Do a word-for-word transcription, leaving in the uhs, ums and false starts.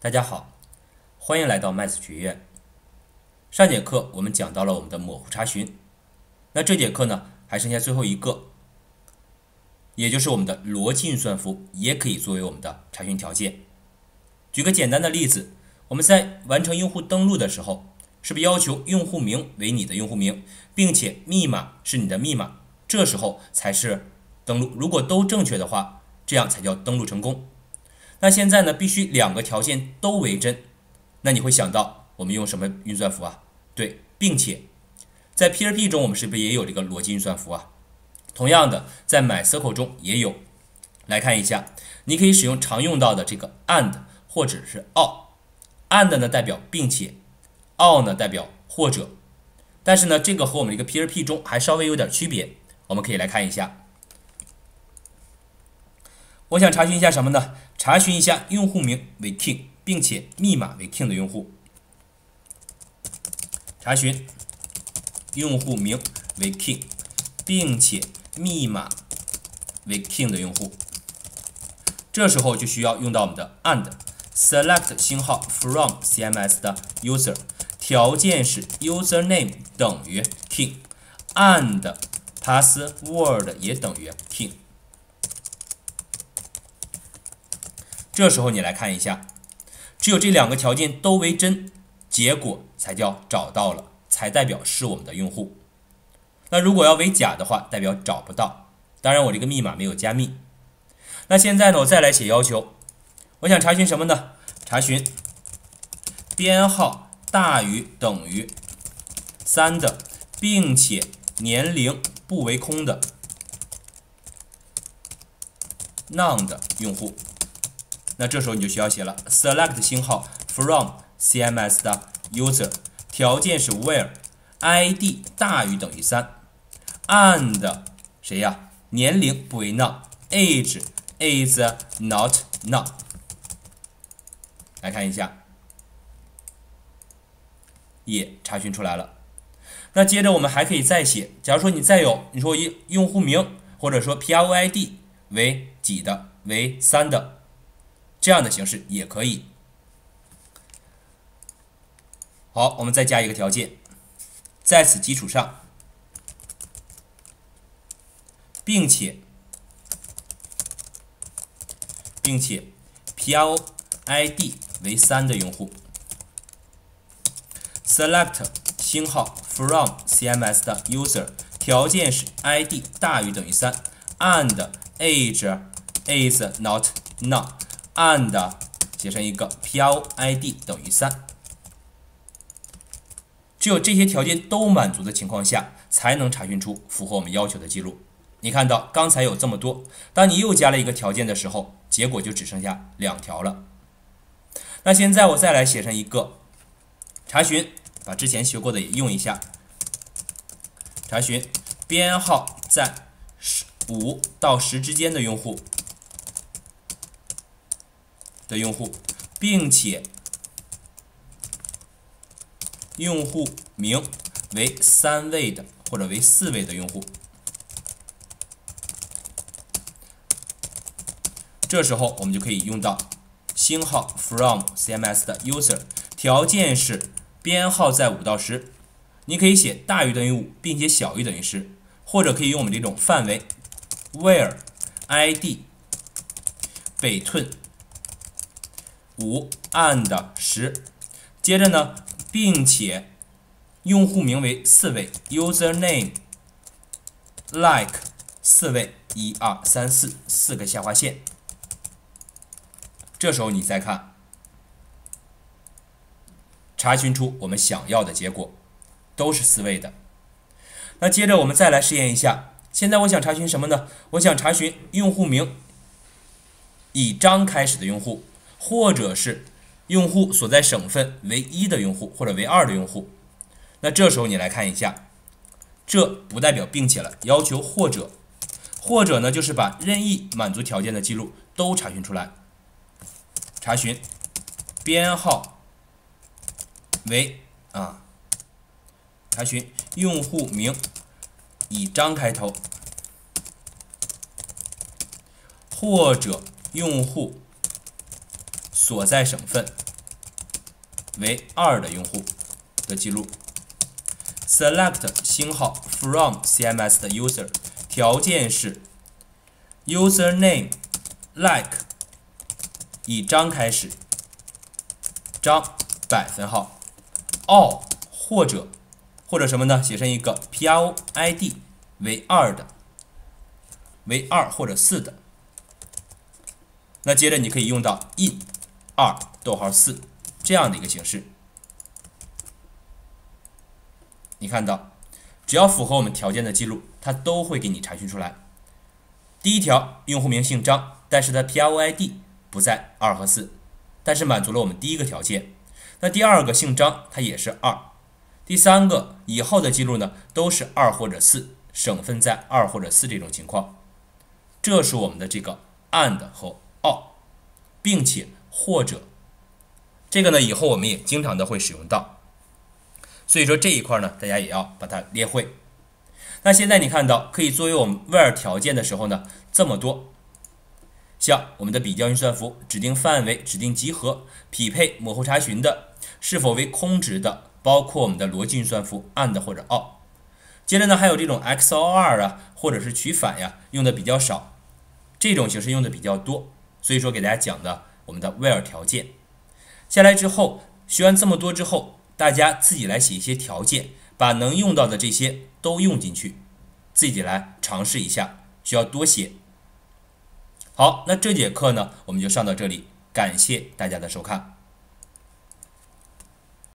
大家好，欢迎来到麦子学院。上节课我们讲到了我们的模糊查询，那这节课呢还剩下最后一个，也就是我们的逻辑运算符也可以作为我们的查询条件。举个简单的例子，我们在完成用户登录的时候，是不是要求用户名为你的用户名，并且密码是你的密码？这时候才是登录。如果都正确的话，这样才叫登录成功。那现在呢，必须两个条件都为真。那你会想到我们用什么运算符啊？对，并且在 P R P 中我们是不是也有这个逻辑运算符啊？同样的，在 MySQL 中也有。来看一下，你可以使用常用到的这个 and 或者是 or。and 呢代表并且， or 呢代表或者。但是呢，这个和我们这个 P R P 中还稍微有点区别。我们可以来看一下。我想查询一下什么呢？查询一下用户名为 King， 并且密码为 King 的用户。查询用户名为 King， 并且密码为 King 的用户。这时候就需要用到我们的 and select 星号 from C M S 的 user， 条件是 username 等于 King and password 也等于 King。这时候你来看一下，只有这两个条件都为真，结果才叫找到了，才代表是我们的用户。那如果要为假的话，代表找不到。当然我这个密码没有加密。那现在呢，我再来写要求，我想查询什么呢？查询编号大于等于三的，并且年龄不为空的 none 的用户。那这时候你就需要写了 select 星号 from C M S 的 user， 条件是 where I D 大于等于三 and 谁呀？年龄不为 none， age is not none。 来看一下，也查询出来了。那接着我们还可以再写，假如说你再有你说用户名或者说 P R O I D 为几的，为三的，这样的形式也可以。好，我们再加一个条件，在此基础上，并且并且 P R O I D 为三的用户 select 星号 from C M S 的 user， 条件是 I D 大于等于三 and age is not none and 写成一个 P R O I D 等于三。只有这些条件都满足的情况下，才能查询出符合我们要求的记录。你看到刚才有这么多，当你又加了一个条件的时候，结果就只剩下两条了。那现在我再来写上一个查询，把之前学过的也用一下。查询编号在五到十之间的用户的用户，并且用户名为三位的或者为四位的用户。这时候我们就可以用到星号 from C M S 的 user， 条件是编号在五到十，你可以写大于等于五，并且小于等于十，或者可以用我们这种范围 where I D 北寸五 and 十。接着呢，并且用户名为四位 username like 四位一二三四四个下划线。这时候你再看，查询出我们想要的结果，都是四位的。那接着我们再来试验一下，现在我想查询什么呢？我想查询用户名以张开始的用户，或者是用户所在省份为一的用户或者为二的用户。那这时候你来看一下，这不代表并且了，要求或者，或者呢就是把任意满足条件的记录都查询出来。查询编号为啊，查询用户名以张开头，或者用户所在省份为二的用户的记录 ，select 星号 from C M S 的 user， 条件是 username like 以张开始，张百分号 all 或者或者什么呢？写成一个 P R O I D 为二的，为二或者四的。那接着你可以用到 in 二逗号四这样的一个形式。你看到，只要符合我们条件的记录，它都会给你查询出来。第一条，用户名姓张，但是它 P R O I D 不在二和四，但是满足了我们第一个条件。那第二个姓张，它也是二。第三个以后的记录呢，都是二或者四，省份在二或者四这种情况。这是我们的这个 and 和 or， 并且或者这个呢，以后我们也经常的会使用到。所以说这一块呢，大家也要把它列会。那现在你看到可以作为我们 where 条件的时候呢，这么多，像我们的比较运算符、指定范围、指定集合、匹配、模糊查询的，是否为空值的，包括我们的逻辑运算符 and 或者 or。接着呢，还有这种 X O R 啊，或者是取反呀，用的比较少，这种形式用的比较多。所以说给大家讲的我们的 where 条件。下来之后，学完这么多之后，大家自己来写一些条件，把能用到的这些都用进去，自己来尝试一下，需要多写。好，那这节课呢，我们就上到这里，感谢大家的收看。